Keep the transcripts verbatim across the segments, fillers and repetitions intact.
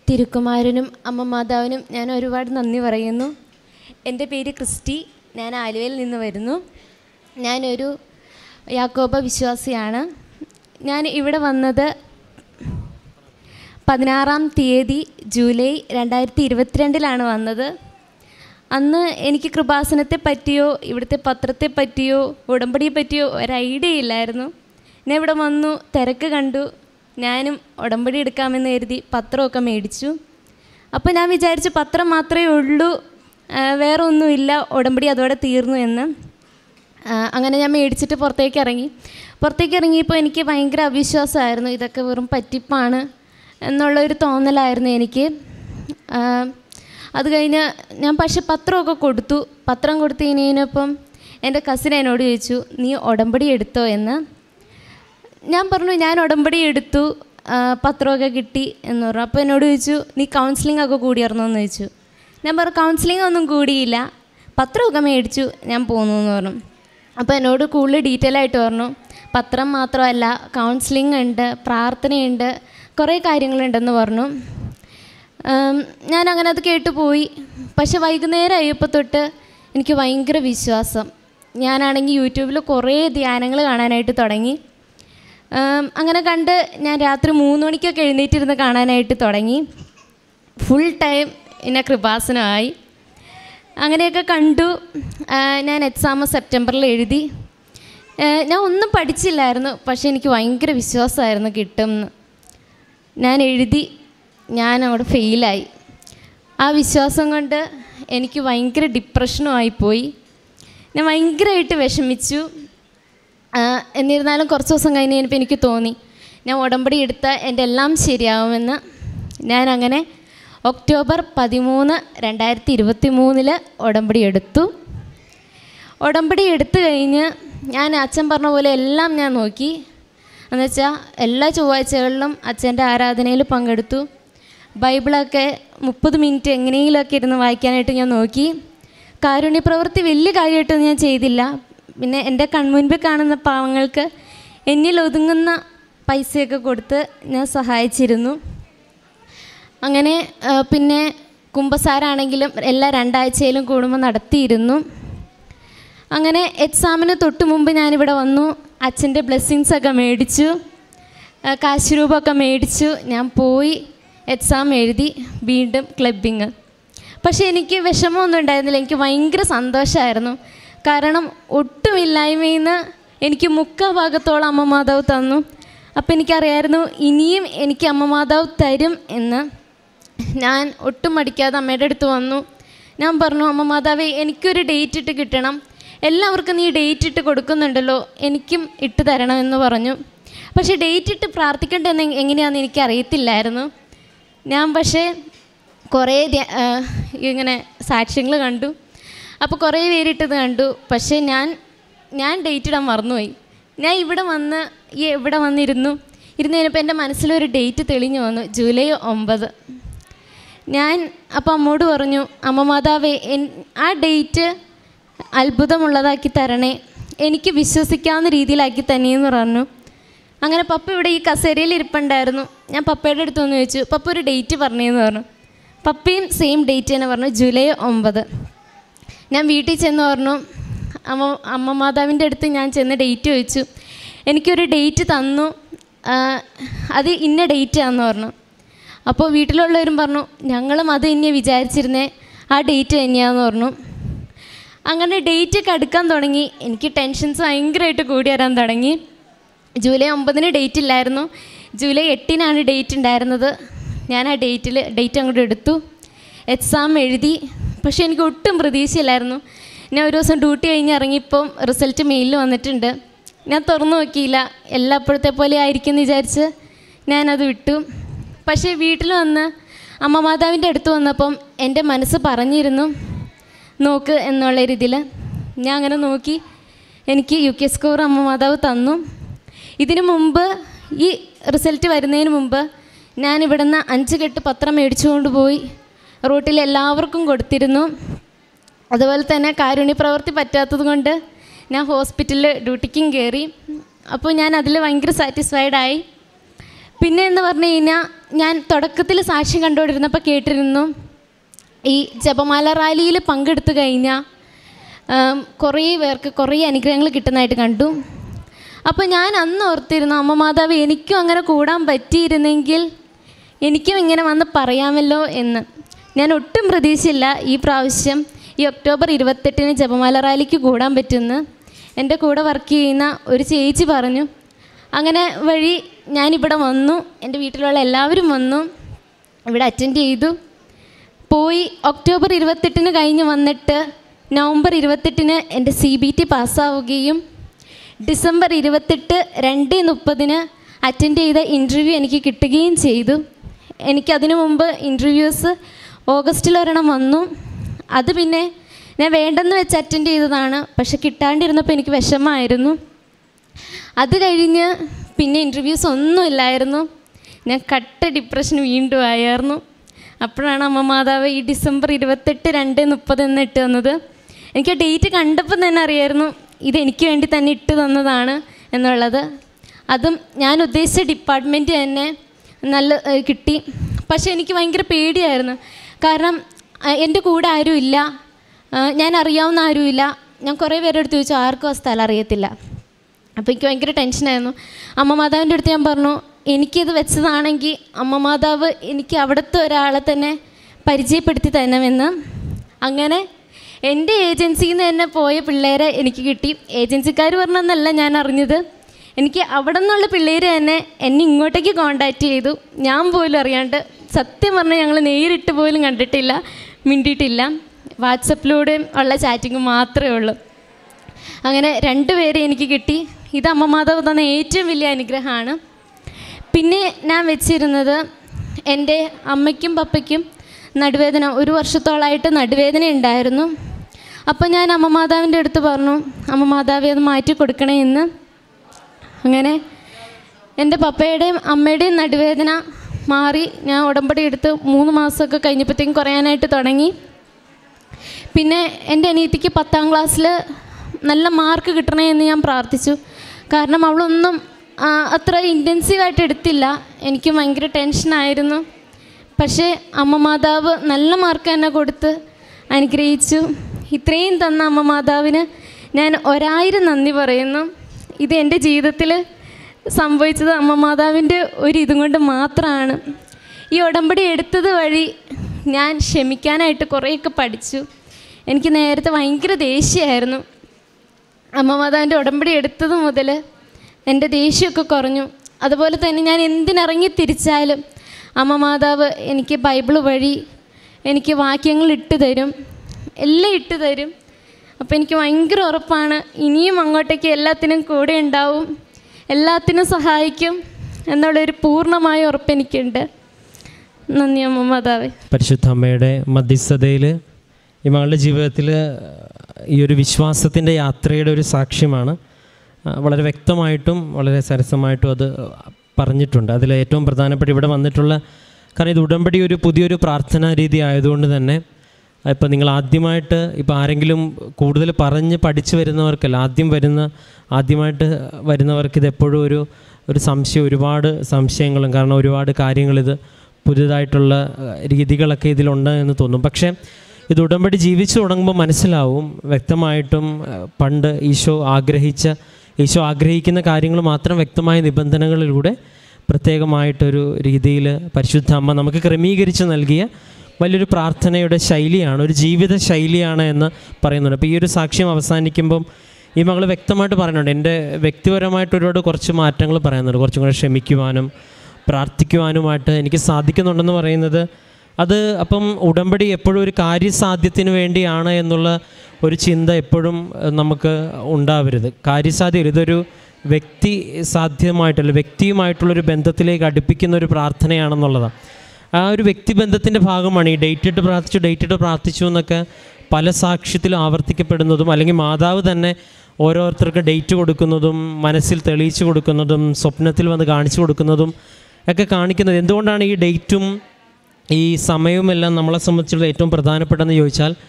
തിരുക്കുമാരനും അമ്മ മാതാവിനും ഞാൻ ഒരുപാട് നന്ദി പറയുന്നു. എൻ്റെ പേര് ക്രിസ്റ്റി. ഞാൻ ആലുവയിൽ നിന്ന് വരുന്നു. ഞാനൊരു യാക്കോബ വിശ്വാസിയാണ്. ഞാൻ ഇവിടെ വന്നത് പതിനാറാം തീയതി ജൂലൈ രണ്ടായിരത്തി ഇരുപത്തിരണ്ടിലാണ് വന്നത്. അന്ന് എനിക്ക് കൃപാസനത്തെ പറ്റിയോ ഇവിടുത്തെ പത്രത്തെ പറ്റിയോ ഉടമ്പടിയെ പറ്റിയോ ഒരു ഐഡിയ ഇല്ലായിരുന്നു. ഞാൻ ഇവിടെ വന്നു, തിരക്ക് കണ്ടു, ഞാനും ഉടമ്പടി എടുക്കാമെന്ന് കരുതി പത്രമൊക്കെ മേടിച്ചു. അപ്പോൾ ഞാൻ വിചാരിച്ചു പത്രം മാത്രമേ ഉള്ളൂ, വേറെ ഒന്നുമില്ല, ഉടമ്പടി അതോടെ തീർന്നു എന്ന്. അങ്ങനെ ഞാൻ മേടിച്ചിട്ട് പുറത്തേക്ക് ഇറങ്ങി. പുറത്തേക്ക് ഇറങ്ങിയപ്പോൾ എനിക്ക് ഭയങ്കര അവിശ്വാസമായിരുന്നു. ഇതൊക്കെ വെറും പറ്റിപ്പാണ് എന്നുള്ളൊരു തോന്നലായിരുന്നു എനിക്ക്. അത് കഴിഞ്ഞ് ഞാൻ പക്ഷെ പത്രമൊക്കെ കൊടുത്തു. പത്രം കൊടുത്തു കഴിഞ്ഞപ്പം എൻ്റെ കസിൻ എന്നോട് ചോദിച്ചു, നീ ഉടമ്പടി എടുത്തോ എന്ന്. ഞാൻ പറഞ്ഞു ഞാൻ ഉടമ്പടി എടുത്തു, പത്രമൊക്കെ കിട്ടി എന്ന് പറഞ്ഞു. അപ്പോൾ എന്നോട് ചോദിച്ചു, നീ കൗൺസിലിംഗ് ഒക്കെ കൂടിയായിരുന്നോ എന്ന് ചോദിച്ചു. ഞാൻ പറഞ്ഞു കൗൺസിലിംഗ് ഒന്നും കൂടിയില്ല, പത്രമൊക്കെ മേടിച്ചു, ഞാൻ പോന്നു എന്ന് പറഞ്ഞു. അപ്പോൾ എന്നോട് കൂടുതൽ ഡീറ്റെയിൽ ആയിട്ട് പറഞ്ഞു, പത്രം മാത്രമല്ല കൗൺസിലിംഗ് ഉണ്ട്, പ്രാർത്ഥനയുണ്ട്, കുറേ കാര്യങ്ങളുണ്ടെന്ന് പറഞ്ഞു. ഞാൻ അങ്ങനെ അത് കേട്ടു പോയി. പക്ഷെ വൈകുന്നേരം ആയപ്പോൾ തൊട്ട് എനിക്ക് ഭയങ്കര വിശ്വാസം. ഞാനാണെങ്കിൽ യൂട്യൂബിൽ കുറേ ധ്യാനങ്ങൾ കാണാനായിട്ട് തുടങ്ങി. അങ്ങനെ കണ്ട് ഞാൻ രാത്രി മൂന്ന് മണിക്കൊക്കെ എഴുന്നേറ്റിരുന്ന് കാണാനായിട്ട് തുടങ്ങി. ഫുൾ ടൈം എന്നെ കൃപാസനമായി. അങ്ങനെയൊക്കെ കണ്ടു. ഞാൻ എക്സാം സെപ്റ്റംബറിൽ എഴുതി. ഞാൻ ഒന്നും പഠിച്ചില്ലായിരുന്നു, പക്ഷേ എനിക്ക് ഭയങ്കര വിശ്വാസമായിരുന്നു കിട്ടുമെന്ന്. ഞാൻ എഴുതി, ഞാൻ അവിടെ ഫെയിലായി. ആ വിശ്വാസം കൊണ്ട് എനിക്ക് ഭയങ്കര ഡിപ്രഷനും ആയിപ്പോയി. ഞാൻ ഭയങ്കരമായിട്ട് വിഷമിച്ചു. എന്നിരുന്നാലും കുറച്ച് ദിവസം കഴിഞ്ഞ് കഴിഞ്ഞപ്പോൾ എനിക്ക് തോന്നി ഞാൻ ഉടമ്പടി എടുത്താൽ എൻ്റെ എല്ലാം ശരിയാവുമെന്ന്. ഞാൻ അങ്ങനെ ഒക്ടോബർ പതിമൂന്ന് രണ്ടായിരത്തി ഇരുപത്തി മൂന്നില് ഉടമ്പടി എടുത്തു. ഉടമ്പടി എടുത്തു കഴിഞ്ഞ് ഞാൻ അച്ഛൻ പറഞ്ഞ പോലെ എല്ലാം ഞാൻ നോക്കി. എന്നുവെച്ചാൽ എല്ലാ ചൊവ്വാഴ്ചകളിലും അച്ഛൻ്റെ ആരാധനയിൽ പങ്കെടുത്തു. ബൈബിളൊക്കെ മുപ്പത് മിനിറ്റ് എങ്ങനെയെങ്കിലുമൊക്കെ ഇരുന്ന് വായിക്കാനായിട്ട് ഞാൻ നോക്കി. കാരുണ്യപ്രവൃത്തി വലിയ കാര്യമായിട്ടൊന്നും ഞാൻ ചെയ്തില്ല. പിന്നെ എൻ്റെ കൺമുൻപിൽ കാണുന്ന പാവങ്ങൾക്ക് എന്നിൽ ഒതുങ്ങുന്ന പൈസയൊക്കെ കൊടുത്ത് ഞാൻ സഹായിച്ചിരുന്നു. അങ്ങനെ പിന്നെ കുമ്പസാരാണെങ്കിലും എല്ലാ രണ്ടാഴ്ചയിലും കൂടുമ്പോൾ നടത്തിയിരുന്നു. അങ്ങനെ എക്സാമിന് തൊട്ട് മുമ്പ് ഞാനിവിടെ വന്നു. അച്ഛൻ്റെ ബ്ലെസ്സിങ്സൊക്കെ മേടിച്ചു, കാശ് രൂപമൊക്കെ മേടിച്ചു. ഞാൻ പോയി എക്സാം എഴുതി, വീണ്ടും ക്ലബിങ്. പക്ഷേ എനിക്ക് വിഷമമൊന്നും ഉണ്ടായിരുന്നില്ല, എനിക്ക് ഭയങ്കര സന്തോഷമായിരുന്നു. കാരണം ഒട്ടുമില്ലായ്മയിൽ നിന്ന് എനിക്ക് മുക്കാൽ ഭാഗത്തോളം അമ്മ മാതാവ് തന്നു. അപ്പോൾ എനിക്കറിയായിരുന്നു ഇനിയും എനിക്ക് അമ്മ മാതാവ് തരും എന്ന്. ഞാൻ ഒട്ടും മടിക്കാതെ അമ്മയുടെ അടുത്ത് വന്നു. ഞാൻ പറഞ്ഞു, അമ്മ മാതാവേ എനിക്കൊരു ഡേറ്റ് ഇട്ട് കിട്ടണം, എല്ലാവർക്കും നീ ഡേറ്റ് ഇട്ട് കൊടുക്കുന്നുണ്ടല്ലോ, എനിക്കും ഇട്ട് തരണമെന്ന് പറഞ്ഞു. പക്ഷേ ഡേറ്റ് ഇട്ട് പ്രാർത്ഥിക്കേണ്ടതെന്ന് എങ്ങനെയാണെന്ന് എനിക്കറിയത്തില്ലായിരുന്നു. ഞാൻ പക്ഷേ കുറേ ഇങ്ങനെ സാക്ഷ്യങ്ങൾ കണ്ടു. അപ്പോൾ കുറേ പേരിട്ടത് കണ്ടു. പക്ഷേ ഞാൻ ഞാൻ ഡേറ്റ് ഇടാൻ മറന്നുപോയി. ഞാൻ ഇവിടെ വന്ന് ഈ ഇവിടെ വന്നിരുന്നു ഇരുന്ന് കഴിഞ്ഞപ്പോൾ എൻ്റെ മനസ്സിലൊരു ഡേറ്റ് തെളിഞ്ഞു വന്നു, ജൂലൈ ഒമ്പത്. ഞാൻ അപ്പോൾ അമ്മോട് പറഞ്ഞു, അമ്മ മാതാവേ ആ ഡേറ്റ് അത്ഭുതമുള്ളതാക്കി തരണേ, എനിക്ക് വിശ്വസിക്കാവുന്ന രീതിയിലാക്കി തന്നെയെന്ന് പറഞ്ഞു. അങ്ങനെ പപ്പ ഇവിടെ ഈ കസേരയിൽ ഇരിപ്പുണ്ടായിരുന്നു. ഞാൻ പപ്പയുടെ അടുത്ത് വന്ന് ചോദിച്ചു, പപ്പ ഒരു ഡേറ്റ് പറഞ്ഞതെന്ന് പറഞ്ഞു. പപ്പയും സെയിം ഡേറ്റ് തന്നെ പറഞ്ഞു, ജൂലൈ ഒമ്പത്. ഞാൻ വീട്ടിൽ ചെന്ന് പറഞ്ഞു, അമ്മ അമ്മ മാതാവിൻ്റെ അടുത്ത് ഞാൻ ചെന്ന് ഡേറ്റ് ചോദിച്ചു. എനിക്കൊരു ഡേറ്റ് തന്നു, അത് ഇന്ന ഡേറ്റാണെന്ന് പറഞ്ഞു. അപ്പോൾ വീട്ടിലുള്ളവരും പറഞ്ഞു, ഞങ്ങളും അത് തന്നെയാണ് വിചാരിച്ചിരുന്നേ, ആ ഡേറ്റ് തന്നെയാണെന്ന് പറഞ്ഞു. അങ്ങനെ ഡേറ്റൊക്കെ അടുക്കാൻ തുടങ്ങി. എനിക്ക് ടെൻഷൻസ് ഭയങ്കരമായിട്ട് കൂടി വരാൻ തുടങ്ങി. ജൂലൈ ഒമ്പതിന് ഡേറ്റ് ഇല്ലായിരുന്നു, ജൂലൈ എട്ടിനാണ് ഡേറ്റ് ഉണ്ടായിരുന്നത്. ഞാൻ ആ ഡേറ്റിൽ ഡേറ്റ് അങ്ങോട്ട് എടുത്തു, എക്സാം എഴുതി. പക്ഷേ എനിക്ക് ഒട്ടും പ്രതീക്ഷയില്ലായിരുന്നു. ഞാൻ ഒരു ദിവസം ഡ്യൂട്ടി കഴിഞ്ഞ് ഇറങ്ങിയപ്പം റിസൾട്ട് മെയിലിൽ വന്നിട്ടുണ്ട്. ഞാൻ തുറന്നു നോക്കിയില്ല, എല്ലാ അപ്പോഴത്തെ പോലെ ആയിരിക്കും എന്ന് വിചാരിച്ച് ഞാനത് വിട്ടു. പക്ഷേ വീട്ടിൽ വന്ന് അമ്മ മാതാവിൻ്റെ അടുത്ത് വന്നപ്പം എൻ്റെ മനസ്സ് പറഞ്ഞിരുന്നു നോക്ക് എന്നുള്ള രീതിയിൽ. ഞാൻ അങ്ങനെ നോക്കി, എനിക്ക് യു കെ സ്കോർ അമ്മ മാതാവ് തന്നു. ഇതിനു മുമ്പ് ഈ റിസൾട്ട് വരുന്നതിന് മുമ്പ് ഞാൻ ഇവിടുന്ന് അഞ്ച് കെട്ട് പത്രം മേടിച്ചുകൊണ്ട് പോയി റൂട്ടിൽ എല്ലാവർക്കും കൊടുത്തിരുന്നു. അതുപോലെ തന്നെ കാരുണ്യപ്രവൃത്തി പറ്റാത്തത് കൊണ്ട് ഞാൻ ഹോസ്പിറ്റലിൽ ഡ്യൂട്ടിക്കും കയറി. അപ്പോൾ ഞാൻ അതിൽ ഭയങ്കര സാറ്റിസ്ഫൈഡായി. പിന്നെ എന്ന് പറഞ്ഞു കഴിഞ്ഞാൽ ഞാൻ തുടക്കത്തിൽ സാക്ഷ്യം കണ്ടുകൊണ്ടിരുന്നപ്പോൾ കേട്ടിരുന്നു ഈ ജപമാല റാലിയിൽ പങ്കെടുത്തു കഴിഞ്ഞാൽ കുറേ പേർക്ക് കുറേ അനുഗ്രഹങ്ങൾ കിട്ടുന്നതായിട്ട് കണ്ടു. അപ്പോൾ ഞാൻ അന്ന് ഓർത്തിരുന്നു, അമ്മ മാതാവ് എനിക്കും അങ്ങനെ കൂടാൻ പറ്റിയിരുന്നെങ്കിൽ എനിക്കും ഇങ്ങനെ വന്ന് പറയാമല്ലോ എന്ന്. ഞാൻ ഒട്ടും പ്രതീക്ഷയില്ല ഈ പ്രാവശ്യം ഈ ഒക്ടോബർ ഇരുപത്തെട്ടിന് ജപമാല റാലിക്ക് കൂടാൻ പറ്റുമെന്ന്. എൻ്റെ കൂടെ വർക്ക് ചെയ്യുന്ന ഒരു ചേച്ചി പറഞ്ഞു. അങ്ങനെ വഴി ഞാനിവിടെ വന്നു, എൻ്റെ വീട്ടിലുള്ള എല്ലാവരും വന്നു, ഇവിടെ അറ്റൻഡ് ചെയ്തു പോയി. ഒക്ടോബർ ഇരുപത്തെട്ടിന് കഴിഞ്ഞ് വന്നിട്ട് നവംബർ ഇരുപത്തെട്ടിന് എൻ്റെ സി ബി ടി പാസ്സാവുകയും ഡിസംബർ ഇരുപത്തെട്ട് രണ്ട് മുപ്പതിന് അറ്റൻഡ് ചെയ്ത ഇൻ്റർവ്യൂ എനിക്ക് കിട്ടുകയും ചെയ്തു. എനിക്കതിനു മുമ്പ് ഇൻ്റർവ്യൂസ് ഓഗസ്റ്റിൽ ഒരെണ്ണം വന്നു. അത് പിന്നെ ഞാൻ വേണ്ടെന്ന് വെച്ച് അറ്റൻഡ് ചെയ്തതാണ്, പക്ഷെ കിട്ടാണ്ടിരുന്നപ്പോൾ എനിക്ക് വിഷമമായിരുന്നു. അത് കഴിഞ്ഞ് പിന്നെ ഇൻ്റർവ്യൂസ് ഒന്നുമില്ലായിരുന്നു. ഞാൻ കട്ട ഡിപ്രഷൻ വീണ്ടും ആയിരുന്നു. അപ്പോഴാണ് അമ്മ മാതാവ് ഈ ഡിസംബർ ഇരുപത്തെട്ട് രണ്ട് മുപ്പത് എന്ന് ഇട്ട് തന്നത്. എനിക്ക് ആ ഡേറ്റ് കണ്ടപ്പോൾ തന്നെ അറിയായിരുന്നു ഇതെനിക്ക് വേണ്ടി തന്നെ ഇട്ട് തന്നതാണ് എന്നുള്ളത്. അതും ഞാൻ ഉദ്ദേശിച്ച ഡിപ്പാർട്ട്മെൻറ്റ് തന്നെ നല്ല കിട്ടി. പക്ഷേ എനിക്ക് ഭയങ്കര പേടിയായിരുന്നു. കാരണം എൻ്റെ കൂടെ ആരുമില്ല, ഞാൻ അറിയാവുന്ന ആരുമില്ല. ഞാൻ കുറേ പേരുടെ അടുത്ത് ചോദിച്ചു, ആർക്കും ആ സ്ഥലം അറിയത്തില്ല. അപ്പോൾ എനിക്ക് ഭയങ്കര ടെൻഷനായിരുന്നു. അമ്മ മാതാവിൻ്റെ അടുത്ത് ഞാൻ പറഞ്ഞു, എനിക്കിത് വെച്ചതാണെങ്കിൽ അമ്മ മാതാവ് എനിക്ക് അവിടുത്തെ ഒരാളെ തന്നെ പരിചയപ്പെടുത്തി തരണമെന്ന്. അങ്ങനെ എൻ്റെ ഏജൻസിയിൽ നിന്ന് തന്നെ പോയ പിള്ളേരെ എനിക്ക് കിട്ടി. ഏജൻസിക്കാർ പറഞ്ഞതെന്നല്ല ഞാൻ അറിഞ്ഞത്, എനിക്ക് അവിടെ നിന്നുള്ള പിള്ളേർ തന്നെ എന്നെ ഇങ്ങോട്ടേക്ക് കോണ്ടാക്റ്റ് ചെയ്തു. ഞാൻ പോലും അറിയാണ്ട്, സത്യം പറഞ്ഞാൽ ഞങ്ങൾ നേരിട്ട് പോലും കണ്ടിട്ടില്ല, മിണ്ടിയിട്ടില്ല. വാട്സപ്പിലൂടെ ഉള്ള ചാറ്റിങ് മാത്രമേ ഉള്ളൂ. അങ്ങനെ രണ്ട് പേരെ എനിക്ക് കിട്ടി. ഇത് അമ്മ മാതാവ് തന്ന ഏറ്റവും വലിയ അനുഗ്രഹമാണ്. പിന്നെ ഞാൻ വെച്ചിരുന്നത് എൻ്റെ അമ്മയ്ക്കും പപ്പയ്ക്കും നടുവേദന, ഒരു വർഷത്തോളമായിട്ട് നടുവേദന ഉണ്ടായിരുന്നു. അപ്പോൾ ഞാൻ അമ്മ മാതാവിൻ്റെ അടുത്ത് പറഞ്ഞു, അമ്മ മാതാവെ അത് മാറ്റി കൊടുക്കണേ എന്ന്. അങ്ങനെ എൻ്റെ പപ്പയുടെയും അമ്മയുടെയും നടുവേദന മാറി. ഞാൻ ഉടമ്പടി എടുത്ത് മൂന്ന് മാസമൊക്കെ കഴിഞ്ഞപ്പോഴത്തേക്കും കുറയാനായിട്ട് തുടങ്ങി. പിന്നെ എൻ്റെ അനിയത്തിക്ക് പത്താം ക്ലാസ്സിൽ നല്ല മാർക്ക് കിട്ടണേ എന്ന് ഞാൻ പ്രാർത്ഥിച്ചു. കാരണം അവളൊന്നും അത്ര ഇൻറ്റൻസീവായിട്ട് എടുത്തില്ല. എനിക്ക് ഭയങ്കര ടെൻഷനായിരുന്നു. പക്ഷേ അമ്മ മാതാവ് നല്ല മാർക്ക് തന്നെ കൊടുത്ത് അനുഗ്രഹിച്ചു. ഇത്രയും തന്ന അമ്മ മാതാവിന് ഞാൻ ഒരായിരം നന്ദി പറയുന്നു. ഇത് എൻ്റെ ജീവിതത്തിൽ സംഭവിച്ചത് അമ്മ മാതാവിൻ്റെ ഒരു ഇതും കൊണ്ട് മാത്രമാണ്. ഈ ഉടമ്പടി എടുത്തത് വഴി ഞാൻ ക്ഷമിക്കാനായിട്ട് കുറേയൊക്കെ പഠിച്ചു. എനിക്ക് നേരത്തെ ഭയങ്കര ദേഷ്യമായിരുന്നു. അമ്മ മാതാവിൻ്റെ ഉടമ്പടി എടുത്തത് മുതൽ എൻ്റെ ദേഷ്യമൊക്കെ കുറഞ്ഞു. അതുപോലെ തന്നെ ഞാൻ എന്തിനിറങ്ങി തിരിച്ചാലും അമ്മ മാതാവ് എനിക്ക് ബൈബിൾ വഴി എനിക്ക് വാക്യങ്ങൾ ഇട്ട് തരും, എല്ലാം ഇട്ട് തരും. അപ്പോൾ എനിക്ക് ഭയങ്കര ഉറപ്പാണ് ഇനിയും അങ്ങോട്ടേക്ക് എല്ലാത്തിനും കൂടെ ഉണ്ടാവും, എല്ലാത്തിനും സഹായിക്കും എന്നുള്ളൊരു പൂർണ്ണമായ ഉറപ്പ് എനിക്കുണ്ട്. നന്ദി അമ്മ മാതാവേ. പരിശുദ്ധ അമ്മയുടെ മധ്യസ്ഥതയിൽ ഈ മകളുടെ ജീവിതത്തിൽ ഈ ഒരു വിശ്വാസത്തിൻ്റെ യാത്രയുടെ ഒരു സാക്ഷ്യമാണ്. വളരെ വ്യക്തമായിട്ടും വളരെ സരസമായിട്ടും അത് പറഞ്ഞിട്ടുണ്ട്. അതിൽ ഏറ്റവും പ്രധാനപ്പെട്ട ഇവിടെ വന്നിട്ടുള്ള, കാരണം ഇത് ഉടമ്പടി ഒരു പുതിയൊരു പ്രാർത്ഥനാ രീതി ആയതുകൊണ്ട് തന്നെ ഇപ്പം നിങ്ങൾ ആദ്യമായിട്ട് ഇപ്പോൾ ആരെങ്കിലും കൂടുതൽ പറഞ്ഞ് പഠിച്ചു വരുന്നവർക്കല്ല, ആദ്യം വരുന്ന ആദ്യമായിട്ട് വരുന്നവർക്ക് ഇതെപ്പോഴും ഒരു ഒരു സംശയം, ഒരുപാട് സംശയങ്ങളും, കാരണം ഒരുപാട് കാര്യങ്ങളിത് പുതിയതായിട്ടുള്ള രീതികളൊക്കെ ഇതിലുണ്ട് എന്ന് തോന്നും. പക്ഷേ ഇത് ഉടമ്പടി ജീവിച്ചു തുടങ്ങുമ്പോൾ മനസ്സിലാവും വ്യക്തമായിട്ടും പണ്ട് ഈശോ ആഗ്രഹിച്ച ഈശോ ആഗ്രഹിക്കുന്ന കാര്യങ്ങൾ മാത്രം വ്യക്തമായ നിബന്ധനകളിലൂടെ പ്രത്യേകമായിട്ടൊരു രീതിയിൽ പരിശുദ്ധ അമ്മ നമുക്ക് ക്രമീകരിച്ച് നൽകിയ വലിയൊരു പ്രാർത്ഥനയുടെ ശൈലിയാണ്, ഒരു ജീവിത ശൈലിയാണ് എന്ന് പറയുന്നുണ്ട്. അപ്പോൾ ഈ ഒരു സാക്ഷ്യം അവസാനിക്കുമ്പം ഈ മകൾ വ്യക്തമായിട്ട് പറയുന്നുണ്ട്, എൻ്റെ വ്യക്തിപരമായിട്ട് ഒരുപാട് കുറച്ച് മാറ്റങ്ങൾ പറയുന്നുണ്ട്. കുറച്ചും കൂടെ ക്ഷമിക്കുവാനും പ്രാർത്ഥിക്കുവാനുമായിട്ട് എനിക്ക് സാധിക്കുന്നുണ്ടെന്ന് പറയുന്നത്. അത് അപ്പം ഉടമ്പടി എപ്പോഴും ഒരു കാര്യസാധ്യത്തിന് വേണ്ടിയാണ് എന്നുള്ള ഒരു ചിന്ത എപ്പോഴും നമുക്ക് ഉണ്ടാവരുത്. കാര്യസാധ്യം ഇതൊരു വ്യക്തി സാധ്യമായിട്ടുള്ള വ്യക്തിയുമായിട്ടുള്ളൊരു ബന്ധത്തിലേക്ക് അടുപ്പിക്കുന്ന ഒരു പ്രാർത്ഥനയാണെന്നുള്ളതാണ്. ആ ഒരു വ്യക്തിബന്ധത്തിൻ്റെ ഭാഗമാണ് ഈ ഡേറ്റ് ഇട്ട് പ്രാർത്ഥിച്ചു ഡേറ്റ് ഇട്ട് പ്രാർത്ഥിച്ചു എന്നൊക്കെ പല സാക്ഷ്യത്തിലും ആവർത്തിക്കപ്പെടുന്നതും, അല്ലെങ്കിൽ മാതാവ് തന്നെ ഓരോരുത്തർക്ക് ഡേറ്റ് കൊടുക്കുന്നതും മനസ്സിൽ തെളിയിച്ചു കൊടുക്കുന്നതും സ്വപ്നത്തിൽ വന്ന് കാണിച്ചു കൊടുക്കുന്നതും ഒക്കെ കാണിക്കുന്നത്. എന്തുകൊണ്ടാണ് ഈ ഡേറ്റും ഈ സമയവുമെല്ലാം നമ്മളെ സംബന്ധിച്ചുള്ള ഏറ്റവും പ്രധാനപ്പെട്ടതെന്ന് ചോദിച്ചാൽ,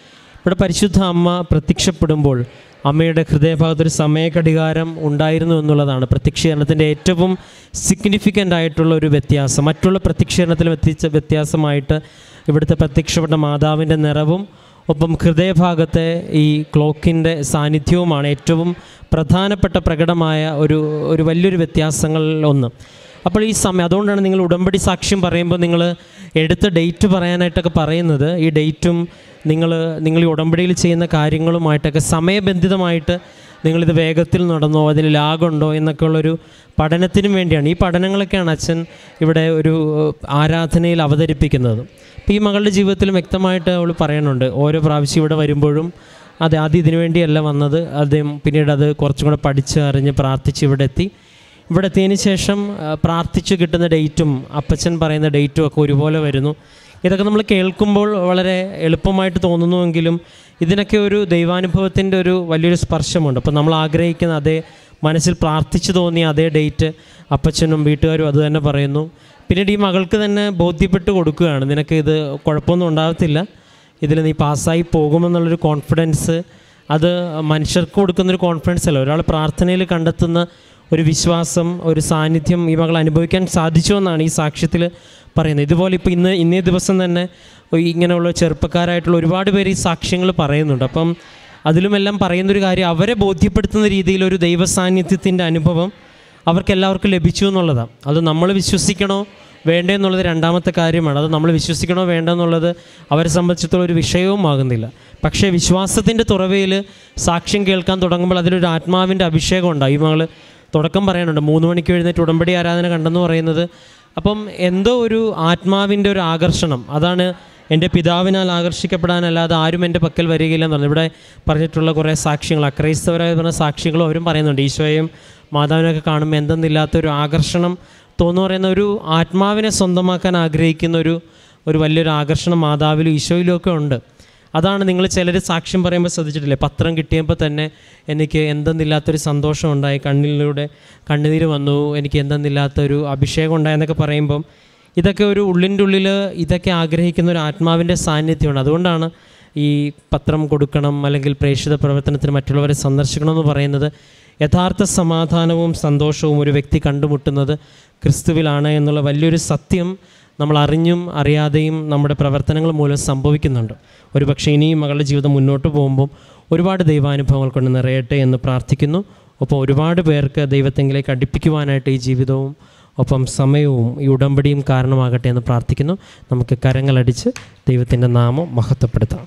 ഇവിടെ പരിശുദ്ധ അമ്മ പ്രത്യക്ഷപ്പെടുമ്പോൾ അമ്മയുടെ ഹൃദയഭാഗത്തൊരു സമയഘടികാരം ഉണ്ടായിരുന്നു എന്നുള്ളതാണ് പ്രത്യക്ഷീകരണത്തിൻ്റെ ഏറ്റവും സിഗ്നിഫിക്കൻ്റ് ആയിട്ടുള്ള ഒരു വ്യത്യാസം. മറ്റുള്ള പ്രത്യക്ഷീകരണത്തിൽ വ്യത്യാസ വ്യത്യാസമായിട്ട് ഇവിടുത്തെ പ്രത്യക്ഷപ്പെട്ട മാതാവിൻ്റെ നിറവും ഒപ്പം ഹൃദയഭാഗത്തെ ഈ ക്ലോക്കിൻ്റെ സാന്നിധ്യവുമാണ് ഏറ്റവും പ്രധാനപ്പെട്ട പ്രകടമായ ഒരു ഒരു വലിയൊരു വ്യത്യാസങ്ങളിൽ ഒന്ന്. അപ്പോൾ ഈ സമയം അതുകൊണ്ടാണ് നിങ്ങൾ ഉടമ്പടി സാക്ഷ്യം പറയുമ്പോൾ നിങ്ങൾ എടുത്ത ഡേറ്റ് പറയാനായിട്ടൊക്കെ പറയുന്നത്. ഈ ഡേറ്റും നിങ്ങൾ നിങ്ങൾ ഈ ഉടമ്പടിയിൽ ചെയ്യുന്ന കാര്യങ്ങളുമായിട്ടൊക്കെ സമയബന്ധിതമായിട്ട് നിങ്ങളിത് വേഗത്തിൽ നടന്നോ അതിൽ ലാഗുണ്ടോ എന്നൊക്കെയുള്ളൊരു പഠനത്തിനും വേണ്ടിയാണ്. ഈ പഠനങ്ങളൊക്കെയാണ് അച്ഛൻ ഇവിടെ ഒരു ആരാധനയിൽ അവതരിപ്പിക്കുന്നത്. അപ്പോൾ ഈ മകളുടെ ജീവിതത്തിലും വ്യക്തമായിട്ട് അവൾ പറയുന്നുണ്ട്, ഓരോ പ്രാവശ്യം ഇവിടെ വരുമ്പോഴും അതെ ആദ്യം ഇതിനു വേണ്ടിയല്ല വന്നത്, അദ്ദേഹം പിന്നീട് അത് കുറച്ചും കൂടെ പഠിച്ച് അറിഞ്ഞ് പ്രാർത്ഥിച്ച് ഇവിടെ എത്തി. ഇവിടെ എത്തിയതിന് ശേഷം പ്രാർത്ഥിച്ച് കിട്ടുന്ന ഡേറ്റും അപ്പച്ചൻ പറയുന്ന ഡേറ്റും ഒക്കെ ഒരുപോലെ വരുന്നു. ഇതൊക്കെ നമ്മൾ കേൾക്കുമ്പോൾ വളരെ എളുപ്പമായിട്ട് തോന്നുന്നുവെങ്കിലും ഇതിനൊക്കെ ഒരു ദൈവാനുഭവത്തിൻ്റെ ഒരു വലിയൊരു സ്പർശമുണ്ട്. അപ്പോൾ നമ്മൾ ആഗ്രഹിക്കുന്ന അതേ മനസ്സിൽ പ്രാർത്ഥിച്ചു തോന്നിയ അതേ ഡേറ്റ് അപ്പച്ചനും വീട്ടുകാരും അത് തന്നെ പറയുന്നു. പിന്നീട് ഈ മകൾക്ക് തന്നെ ബോധ്യപ്പെട്ട് കൊടുക്കുകയാണ്, നിനക്ക് ഇത് കുഴപ്പമൊന്നും ഉണ്ടാകത്തില്ല, ഇതിൽ നീ പാസ്സായി പോകുമെന്നുള്ളൊരു കോൺഫിഡൻസ്. അത് മനുഷ്യർക്ക് കൊടുക്കുന്നൊരു കോൺഫിഡൻസ് അല്ല, ഒരാൾ പ്രാർത്ഥനയിൽ കണ്ടെത്തുന്ന ഒരു വിശ്വാസം, ഒരു സാന്നിധ്യം ഈ മകൾ അനുഭവിക്കാൻ സാധിച്ചു എന്നാണ് ഈ സാക്ഷ്യത്തിൽ പറയുന്നത്. ഇതുപോലെ ഇപ്പോൾ ഇന്ന് ഇന്നേ ദിവസം തന്നെ ഇങ്ങനെയുള്ള ചെറുപ്പക്കാരായിട്ടുള്ള ഒരുപാട് പേര് ഈ സാക്ഷ്യങ്ങൾ പറയുന്നുണ്ട്. അപ്പം അതിലുമെല്ലാം പറയുന്നൊരു കാര്യം, അവരെ ബോധ്യപ്പെടുത്തുന്ന രീതിയിലൊരു ദൈവ സാന്നിധ്യത്തിൻ്റെ അനുഭവം അവർക്കെല്ലാവർക്കും ലഭിച്ചു എന്നുള്ളതാണ്. അത് നമ്മൾ വിശ്വസിക്കണോ വേണ്ടേ എന്നുള്ളത് രണ്ടാമത്തെ കാര്യമാണ്. അത് നമ്മൾ വിശ്വസിക്കണോ വേണ്ട എന്നുള്ളത് അവരെ സംബന്ധിച്ചിടത്തോളം ഒരു വിഷയവും ആകുന്നില്ല. പക്ഷേ വിശ്വാസത്തിൻ്റെ തുറവയിൽ സാക്ഷ്യം കേൾക്കാൻ തുടങ്ങുമ്പോൾ അതിലൊരു ആത്മാവിൻ്റെ അഭിഷേകം ഉണ്ടാകും. ഈ മകൾ തുടക്കം പറയാനുണ്ട്, മൂന്ന് മണിക്ക് എഴുന്നേറ്റ് ഉടമ്പടി ആരാധന കണ്ടെന്ന് പറയുന്നത്. അപ്പം എന്തോ ഒരു ആത്മാവിൻ്റെ ഒരു ആകർഷണം, അതാണ് എൻ്റെ പിതാവിനാൽ ആകർഷിക്കപ്പെടാനല്ലാതെ ആരും എൻ്റെ പക്കൽ വരികയില്ലെന്ന് പറഞ്ഞു. ഇവിടെ പറഞ്ഞിട്ടുള്ള കുറേ സാക്ഷ്യങ്ങൾ, അക്രൈസ്തവരായ പറഞ്ഞ സാക്ഷ്യങ്ങളും അവരും പറയുന്നുണ്ട്. ഈശോയും മാതാവിനൊക്കെ കാണുമ്പോൾ എന്തെന്നില്ലാത്തൊരു ആകർഷണം തോന്നു പറയുന്ന ഒരു ആത്മാവിനെ സ്വന്തമാക്കാൻ ആഗ്രഹിക്കുന്ന ഒരു ഒരു വലിയൊരു ആകർഷണം മാതാവിലും ഈശോയിലും ഒക്കെ ഉണ്ട്. അതാണ് നിങ്ങൾ ചിലർ സാക്ഷ്യം പറയുമ്പോൾ ശ്രദ്ധിച്ചിട്ടില്ലേ, പത്രം കിട്ടിയപ്പോൾ തന്നെ എനിക്ക് എന്തെന്നില്ലാത്തൊരു സന്തോഷം ഉണ്ടായി, കണ്ണിലൂടെ കണ്ണുനീര് വന്നു, എനിക്ക് എന്തെന്നില്ലാത്തൊരു അഭിഷേകം ഉണ്ടായെന്നൊക്കെ പറയുമ്പം ഇതൊക്കെ ഒരു ഉള്ളിൻ്റെ ഉള്ളിൽ ഇതൊക്കെ ആഗ്രഹിക്കുന്ന ഒരു ആത്മാവിൻ്റെ സാന്നിധ്യമാണ്. അതുകൊണ്ടാണ് ഈ പത്രം കൊടുക്കണം അല്ലെങ്കിൽ പ്രേക്ഷിത പ്രവർത്തനത്തിന് മറ്റുള്ളവരെ സന്ദർശിക്കണമെന്ന് പറയുന്നത്. യഥാർത്ഥ സമാധാനവും സന്തോഷവും ഒരു വ്യക്തി കണ്ടുമുട്ടുന്നത് ക്രിസ്തുവിലാണ് എന്നുള്ള വലിയൊരു സത്യം നമ്മൾ അറിഞ്ഞും അറിയാതെയും നമ്മുടെ പ്രവർത്തനങ്ങൾ മൂലം സംഭവിക്കുന്നുണ്ട്. ഒരുപക്ഷെ ഇനിയും മകളുടെ ജീവിതം മുന്നോട്ട് പോകുമ്പോൾ ഒരുപാട് ദൈവാനുഭവങ്ങൾ കൊണ്ട് നിറയട്ടെ എന്ന് പ്രാർത്ഥിക്കുന്നു. ഒപ്പം ഒരുപാട് പേർക്ക് ദൈവത്തെങ്കിലേക്ക് അടുപ്പിക്കുവാനായിട്ട് ഈ ജീവിതവും ഒപ്പം സമയവും ഈ ഉടമ്പടിയും കാരണമാകട്ടെ എന്ന് പ്രാർത്ഥിക്കുന്നു. നമുക്ക് കരങ്ങളടിച്ച് ദൈവത്തിൻ്റെ നാമം മഹത്വപ്പെടുത്താം.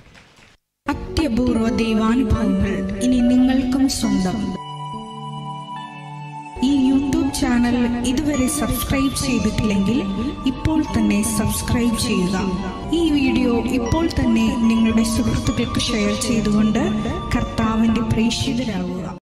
അത്യപൂർവ ദൈവാനുഭവങ്ങൾ ഇനി നിങ്ങൾക്കും സ്വന്തം. ഈ യൂട്യൂബ് ചാനൽ ഇതുവരെ സബ്സ്ക്രൈബ് ചെയ്തിട്ടില്ലെങ്കിൽ ഇപ്പോൾ തന്നെ സബ്സ്ക്രൈബ് ചെയ്യുക. ഈ വീഡിയോ ഇപ്പോൾ തന്നെ നിങ്ങളുടെ സുഹൃത്തുക്കൾക്ക് ഷെയർ ചെയ്തുകൊണ്ട് കർത്താവിൻ്റെ പ്രേക്ഷിതരാകുക.